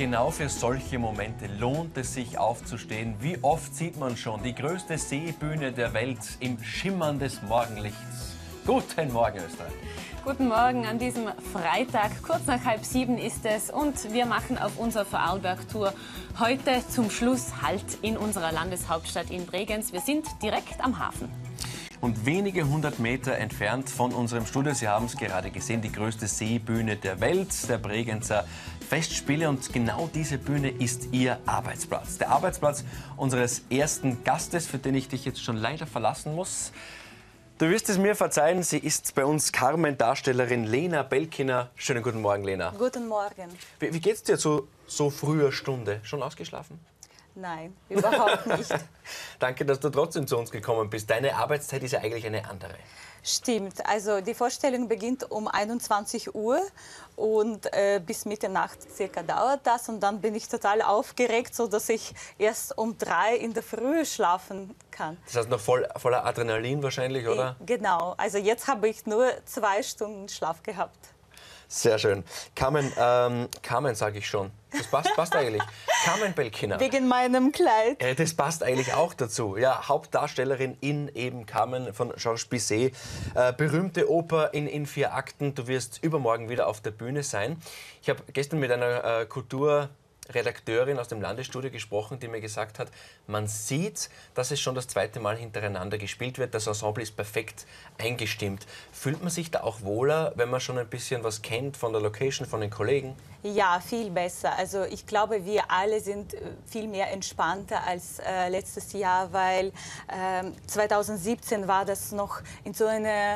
genau für solche Momente lohnt es sich aufzustehen. Wie oft sieht man schon die größte Seebühne der Welt im Schimmern des Morgenlichts. Guten Morgen, Österreich. Guten Morgen an diesem Freitag, kurz nach 6:30 ist es und wir machen auf unserer Vorarlberg-Tour heute zum Schluss Halt in unserer Landeshauptstadt in Bregenz. Wir sind direkt am Hafen. Und wenige 100 Meter entfernt von unserem Studio, Sie haben es gerade gesehen, die größte Seebühne der Welt, der Bregenzer Festspiele. Und genau diese Bühne ist Ihr Arbeitsplatz. Der Arbeitsplatz unseres ersten Gastes, für den ich dich jetzt schon leider verlassen muss. Du wirst es mir verzeihen, sie ist bei uns Carmen-Darstellerin Lena Belkiner. Schönen guten Morgen, Lena. Guten Morgen. Wie geht's dir zu so früher Stunde? Schon ausgeschlafen? Nein, überhaupt nicht. Danke, dass du trotzdem zu uns gekommen bist. Deine Arbeitszeit ist ja eigentlich eine andere. Stimmt, also die Vorstellung beginnt um 21 Uhr und bis Mitternacht circa dauert das. Und dann bin ich total aufgeregt, sodass ich erst um 3 in der Früh schlafen kann. Das heißt noch voller Adrenalin wahrscheinlich, oder? Genau, also jetzt habe ich nur 2 Stunden Schlaf gehabt. Sehr schön. Carmen sage ich schon. Das passt eigentlich. Carmen Belkiner. Wegen meinem Kleid. Das passt eigentlich auch dazu. Ja, Hauptdarstellerin in eben Carmen von Georges Bizet. Berühmte Oper in 4 Akten. Du wirst übermorgen wieder auf der Bühne sein. Ich habe gestern mit einer Kulturredakteurin aus dem Landesstudio gesprochen, die mir gesagt hat, man sieht, dass es schon das 2. Mal hintereinander gespielt wird. Das Ensemble ist perfekt eingestimmt. Fühlt man sich da auch wohler, wenn man schon ein bisschen was kennt von der Location, von den Kollegen? Ja, viel besser. Also ich glaube, wir alle sind viel mehr entspannter als letztes Jahr, weil 2017 war das noch in so einer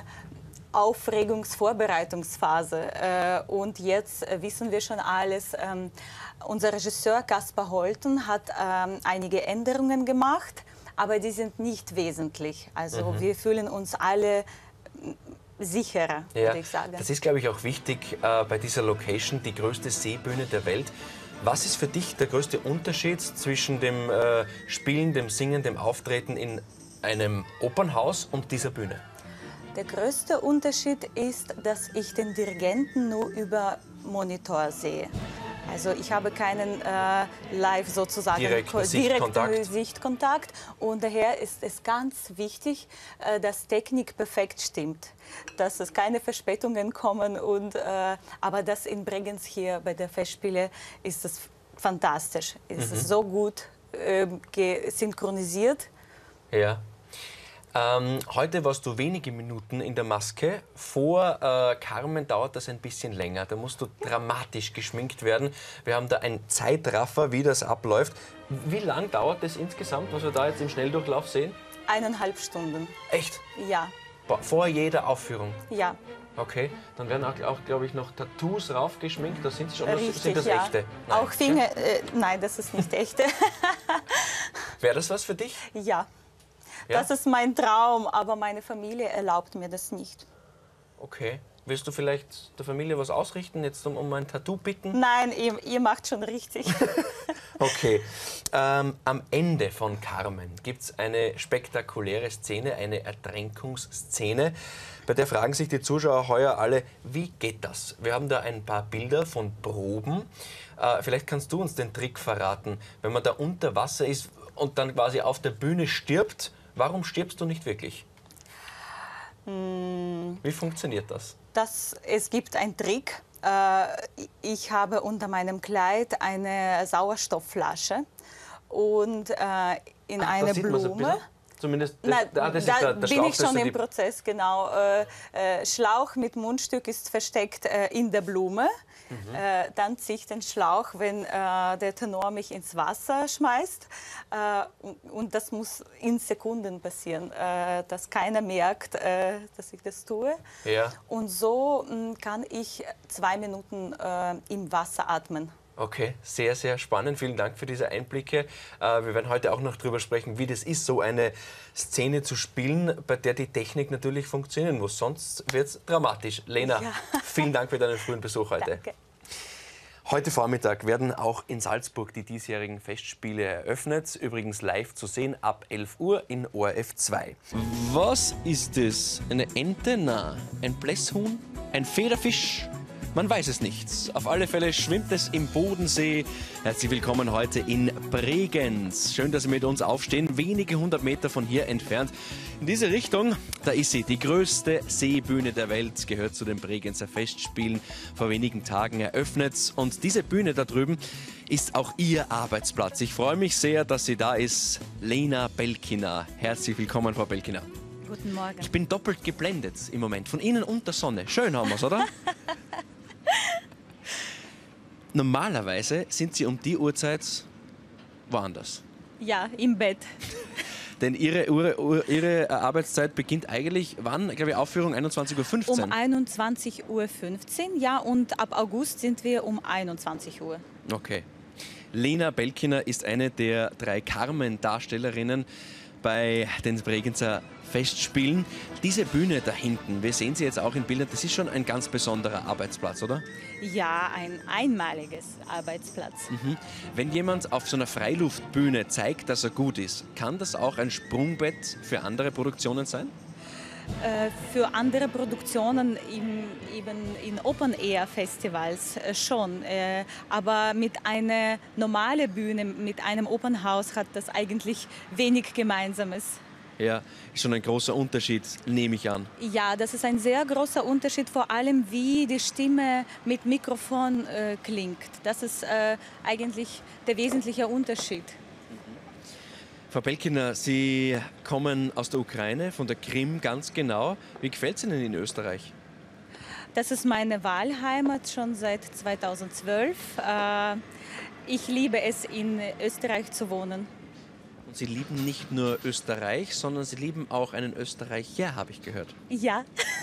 Aufregungsvorbereitungsphase. Und jetzt wissen wir schon alles. Unser Regisseur Kaspar Holten hat einige Änderungen gemacht, aber die sind nicht wesentlich. Also wir fühlen uns alle sicherer, würde ich sagen. Das ist, glaube ich, auch wichtig bei dieser Location, die größte Seebühne der Welt. Was ist für dich der größte Unterschied zwischen dem Spielen, dem Singen, dem Auftreten in einem Opernhaus und dieser Bühne? Der größte Unterschied ist, dass ich den Dirigenten nur über Monitor sehe. Also ich habe keinen live sozusagen direkten Sichtkontakt und daher ist es ganz wichtig, dass Technik perfekt stimmt, dass es keine Verspätungen kommen aber das in Bregenz hier bei der Festspiele ist es fantastisch, ist es so gut synchronisiert. Ja. Heute warst du wenige Minuten in der Maske. Vor Carmen dauert das ein bisschen länger. Da musst du dramatisch geschminkt werden. Wir haben da einen Zeitraffer, wie das abläuft. Wie lang dauert das insgesamt, was wir da jetzt im Schnelldurchlauf sehen? 1,5 Stunden. Echt? Ja. Vor jeder Aufführung? Ja. Okay, dann werden auch glaube ich, noch Tattoos raufgeschminkt. Das sind schon Richtig, sind das echte? Nein. Auch Finger. Nein, das ist nicht echte. Wäre das was für dich? Ja. Ja? Das ist mein Traum, aber meine Familie erlaubt mir das nicht. Okay. Willst du vielleicht der Familie was ausrichten, jetzt um ein Tattoo bitten? Nein, ihr macht schon richtig. Okay. Am Ende von Carmen gibt es eine spektakuläre Szene, eine Ertränkungsszene. Bei der fragen sich die Zuschauer heuer alle, wie geht das? Wir haben da ein paar Bilder von Proben. Vielleicht kannst du uns den Trick verraten, wenn man da unter Wasser ist und dann quasi auf der Bühne stirbt. Warum stirbst du nicht wirklich? Wie funktioniert das? Es gibt einen Trick. Ich habe unter meinem Kleid eine Sauerstoffflasche und in eine Blume. Zumindest da bin ich schon im Prozess, genau. Schlauch mit Mundstück ist versteckt in der Blume. Dann ziehe ich den Schlauch, wenn der Tenor mich ins Wasser schmeißt. Und das muss in Sekunden passieren, dass keiner merkt, dass ich das tue. Ja. Und so kann ich 2 Minuten im Wasser atmen. Okay, sehr, sehr spannend. Vielen Dank für diese Einblicke. Wir werden heute auch noch darüber sprechen, wie das ist, so eine Szene zu spielen, bei der die Technik natürlich funktionieren muss. Sonst wird es dramatisch. Lena, vielen Dank für deinen frühen Besuch heute. Danke. Heute Vormittag werden auch in Salzburg die diesjährigen Festspiele eröffnet. Übrigens live zu sehen ab 11 Uhr in ORF 2. Was ist das? Eine Ente? Nein. Ein Blässhuhn? Ein Federfisch? Man weiß es nicht. Auf alle Fälle schwimmt es im Bodensee. Herzlich willkommen heute in Bregenz. Schön, dass Sie mit uns aufstehen. Wenige 100 Meter von hier entfernt. In diese Richtung, da ist sie. Die größte Seebühne der Welt, gehört zu den Bregenzer Festspielen. Vor wenigen Tagen eröffnet. Und diese Bühne da drüben ist auch Ihr Arbeitsplatz. Ich freue mich sehr, dass sie da ist. Lena Belkina. Herzlich willkommen, Frau Belkina. Guten Morgen. Ich bin doppelt geblendet im Moment. Von Ihnen und der Sonne. Schön haben wir es, oder? Normalerweise sind Sie um die Uhrzeit woanders. Ja, im Bett. Denn Ihre Arbeitszeit beginnt eigentlich, wann? Ich glaube, Aufführung 21:15 Uhr. Um 21:15 Uhr, ja, und ab August sind wir um 21 Uhr. Okay. Lena Belkina ist eine der 3 Carmen-Darstellerinnen bei den Bregenzer Festspielen. Diese Bühne da hinten, wir sehen sie jetzt auch in Bildern, das ist schon ein ganz besonderer Arbeitsplatz, oder? Ja, ein einmaliges Arbeitsplatz. Wenn jemand auf so einer Freiluftbühne zeigt, dass er gut ist, kann das auch ein Sprungbett für andere Produktionen sein? Für andere Produktionen eben in Open-Air-Festivals schon. Aber mit einer normalen Bühne, mit einem Open House hat das eigentlich wenig Gemeinsames. Ja, ist schon ein großer Unterschied, nehme ich an. Ja, das ist ein sehr großer Unterschied, vor allem wie die Stimme mit Mikrofon klingt. Das ist eigentlich der wesentliche Unterschied. Frau Belkina, Sie kommen aus der Ukraine, von der Krim ganz genau. Wie gefällt es Ihnen in Österreich? Das ist meine Wahlheimat schon seit 2012. Ich liebe es, in Österreich zu wohnen. Und Sie lieben nicht nur Österreich, sondern Sie lieben auch einen Österreicher, habe ich gehört. Ja.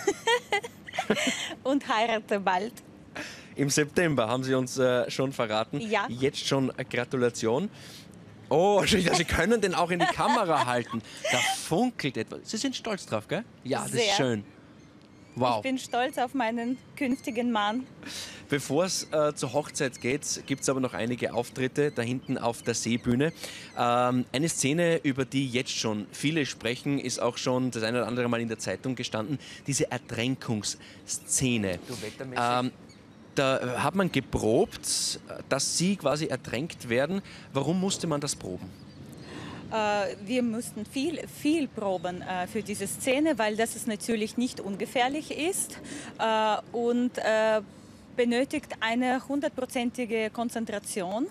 Und heirate bald. Im September haben Sie uns schon verraten. Ja. Jetzt schon Gratulation. Oh, Sie können den auch in die Kamera halten. Da funkelt etwas. Sie sind stolz drauf, gell? Ja, das ist schön. Wow. Ich bin stolz auf meinen künftigen Mann. Bevor es zur Hochzeit geht, gibt es aber noch einige Auftritte da hinten auf der Seebühne. Eine Szene, über die jetzt schon viele sprechen, ist auch schon das eine oder andere Mal in der Zeitung gestanden. Diese Ertränkungsszene. Da hat man geprobt, dass Sie quasi ertränkt werden. Warum musste man das proben? Wir mussten viel proben für diese Szene, weil das ist natürlich nicht ungefährlich ist und benötigt eine 100%ige Konzentration.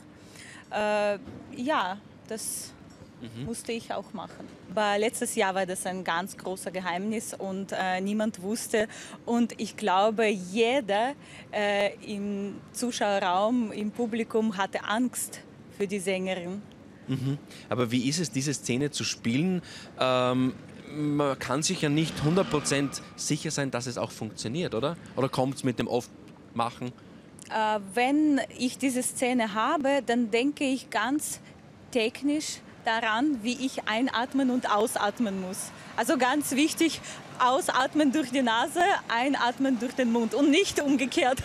Ja, das musste ich auch machen. Aber letztes Jahr war das ein ganz großes Geheimnis und niemand wusste. Und ich glaube, jeder im Zuschauerraum, im Publikum hatte Angst für die Sängerin. Aber wie ist es, diese Szene zu spielen? Man kann sich ja nicht 100% sicher sein, dass es auch funktioniert, oder? Oder kommt es mit dem Oftmachen? Wenn ich diese Szene habe, dann denke ich ganz technisch daran, wie ich einatmen und ausatmen muss. Also ganz wichtig, ausatmen durch die Nase, einatmen durch den Mund und nicht umgekehrt.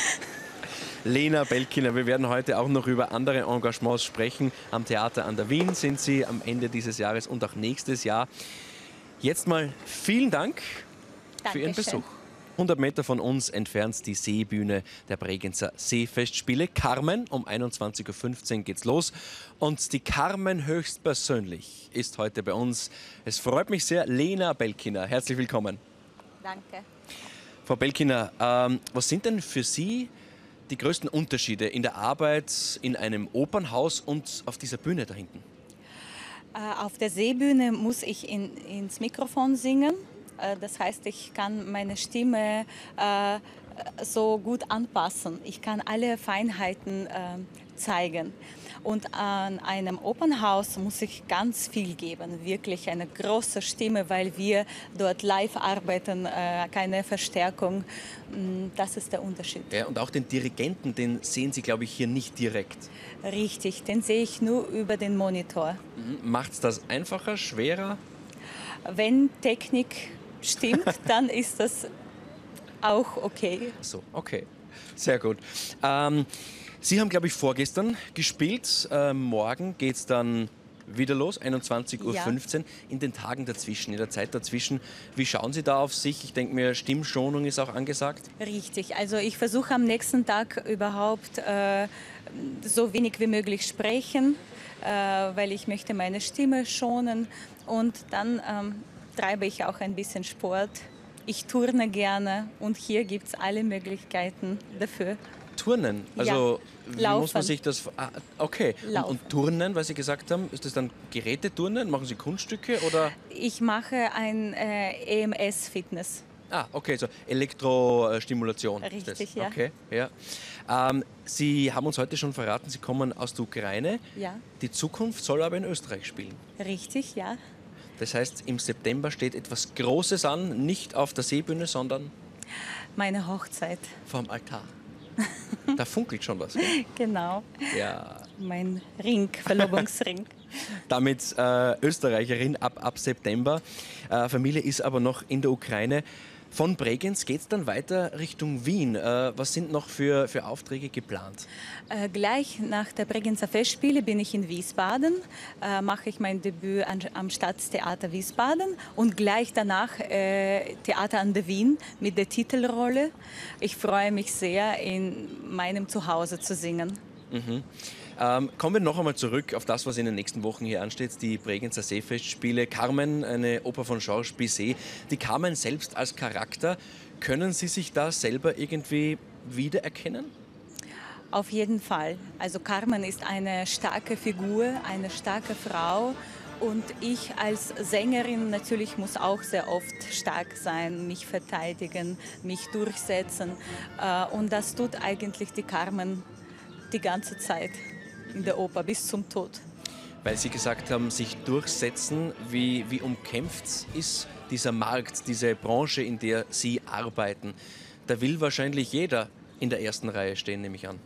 Lena Belkina, wir werden heute auch noch über andere Engagements sprechen. Am Theater an der Wien sind Sie am Ende dieses Jahres und auch nächstes Jahr. Jetzt mal vielen Dank für Ihren Besuch. 100 Meter von uns entfernt die Seebühne der Bregenzer Seefestspiele. Carmen, um 21:15 Uhr geht's los. Und die Carmen höchstpersönlich ist heute bei uns. Es freut mich sehr, Lena Belkina. Herzlich willkommen. Danke. Frau Belkina, was sind denn für Sie die größten Unterschiede in der Arbeit in einem Opernhaus und auf dieser Bühne da hinten? Auf der Seebühne muss ich ins Mikrofon singen. Das heißt, ich kann meine Stimme so gut anpassen. Ich kann alle Feinheiten zeigen. Und an einem Open House muss ich ganz viel geben, wirklich eine große Stimme, weil wir dort live arbeiten, keine Verstärkung. Das ist der Unterschied. Ja, und auch den Dirigenten, den sehen Sie, glaube ich, hier nicht direkt. Richtig, den sehe ich nur über den Monitor. Macht es das einfacher, schwerer? Wenn Technik stimmt, dann ist das auch okay. So, okay. Sehr gut. Sie haben, glaube ich, vorgestern gespielt. Morgen geht es dann wieder los, 21:15 Uhr. In den Tagen dazwischen, in der Zeit dazwischen, wie schauen Sie da auf sich? Ich denke mir, Stimmschonung ist auch angesagt. Richtig, also ich versuche am nächsten Tag überhaupt so wenig wie möglich sprechen, weil ich möchte meine Stimme schonen und dann treibe ich auch ein bisschen Sport. Ich turne gerne und hier gibt es alle Möglichkeiten dafür. Turnen? Also ja, wie muss man sich das... okay. Und Turnen, was Sie gesagt haben, ist das dann Geräteturnen? Machen Sie Kunststücke oder... Ich mache ein EMS-Fitness. Ah, okay, so Elektrostimulation. Richtig, ja. Okay, ja. Sie haben uns heute schon verraten, Sie kommen aus der Ukraine. Ja. Die Zukunft soll aber in Österreich spielen. Richtig, ja. Das heißt, im September steht etwas Großes an, nicht auf der Seebühne, sondern... Meine Hochzeit. Vorm Altar. Da funkelt schon was. Gell? Genau. Ja. Mein Ring, Verlobungsring. Damit Österreicherin ab September. Familie ist aber noch in der Ukraine. Von Bregenz geht es dann weiter Richtung Wien. Was sind noch für Aufträge geplant? Gleich nach der Bregenzer Festspiele bin ich in Wiesbaden, mache ich mein Debüt am Staatstheater Wiesbaden und gleich danach Theater an der Wien mit der Titelrolle. Ich freue mich sehr, in meinem Zuhause zu singen. Mhm. Kommen wir noch einmal zurück auf das, was in den nächsten Wochen hier ansteht, die Bregenzer Seefestspiele. Carmen, eine Oper von Georges Bizet. Die Carmen selbst als Charakter, können Sie sich da selber irgendwie wiedererkennen? Auf jeden Fall. Also Carmen ist eine starke Figur, eine starke Frau. Und ich als Sängerin natürlich muss auch sehr oft stark sein, mich verteidigen, mich durchsetzen. Und das tut eigentlich die Carmen die ganze Zeit in der Oper bis zum Tod. Weil Sie gesagt haben, sich durchsetzen, wie umkämpft ist dieser Markt, diese Branche, in der Sie arbeiten? Da will wahrscheinlich jeder in der ersten Reihe stehen, nehme ich an.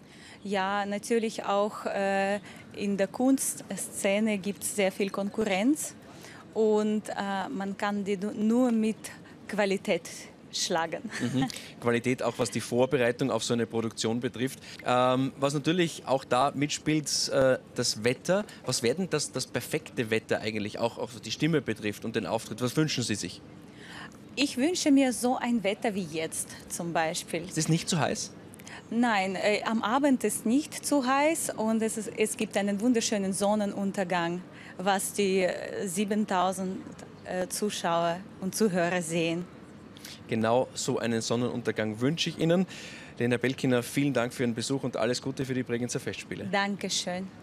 Ja, natürlich auch in der Kunstszene gibt es sehr viel Konkurrenz und man kann die nur mit Qualität schlagen. Mhm. Qualität auch was die Vorbereitung auf so eine Produktion betrifft. Was natürlich auch da mitspielt, das Wetter. Was wäre denn das perfekte Wetter eigentlich, auch was die Stimme betrifft und den Auftritt? Was wünschen Sie sich? Ich wünsche mir so ein Wetter wie jetzt zum Beispiel. Ist es nicht zu heiß? Nein, am Abend ist nicht zu heiß und es gibt einen wunderschönen Sonnenuntergang, was die 7000 Zuschauer und Zuhörer sehen. Genau so einen Sonnenuntergang wünsche ich Ihnen. Lena Belkiner, vielen Dank für Ihren Besuch und alles Gute für die Bregenzer Festspiele. Dankeschön.